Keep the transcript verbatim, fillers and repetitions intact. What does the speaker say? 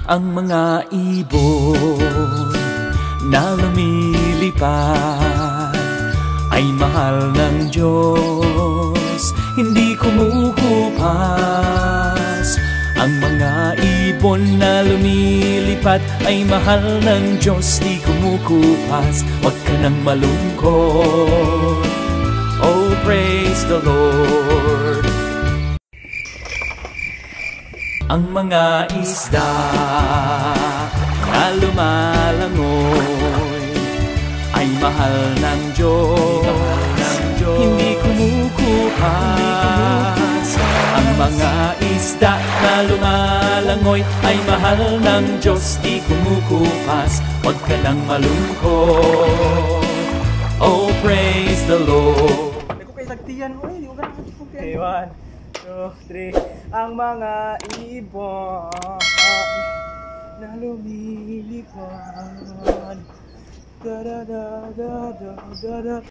Ang mga ibon na lumilipad ay mahal ng Diyos, hindi kumukupas. Ang mga ibon na lumilipad ay mahal ng Diyos, di kumukupas. Huwag ka nang malungkot, oh praise the Lord. Ang mga isda na lumalangoy ay mahal ng Diyos, hindi kumukupas. Ang mga isda na lumalangoy ay mahal ng Diyos, di kumukupas. Huwag ka nang malungkot, oh praise the Lord. Ako kay Sagtiyan, oy, di ko ka nakakapagyan. one, two, three. Ang mga ibon na lumilipad, da da da da da da da.